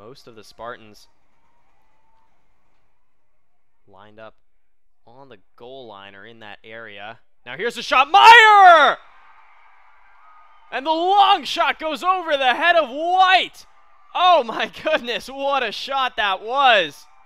most of the Spartans lined up on the goal line or in that area. Now here's the shot, Meyer! And the long shot goes over the head of White. Oh my goodness, what a shot that was.